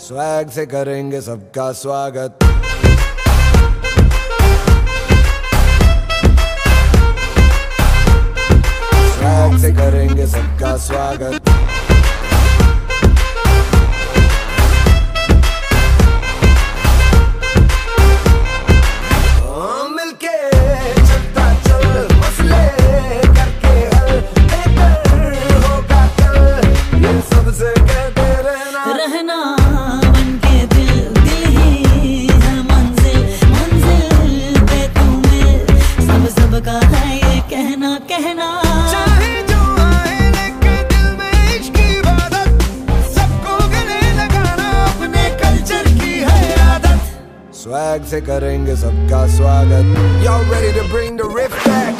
Swag से करेंगे सबका स्वागत। स्वैग से करेंगे सबका स्वागत। मिलके चलता चल, मसले करके हल, बेहतर होगा कल, ये सबसे कहते रहना बनके दिल, दिल ही है मंजिल, मंजिल पे तुम्हें सब का है ये कहना कहना। चाहे जो आए लेके दिल में इश्क की इबादत, सबको गले लगाना अपने कल्चर की है आदत। स्वैग से करेंगे सबका स्वागत। Y'all ready to bring the riff back?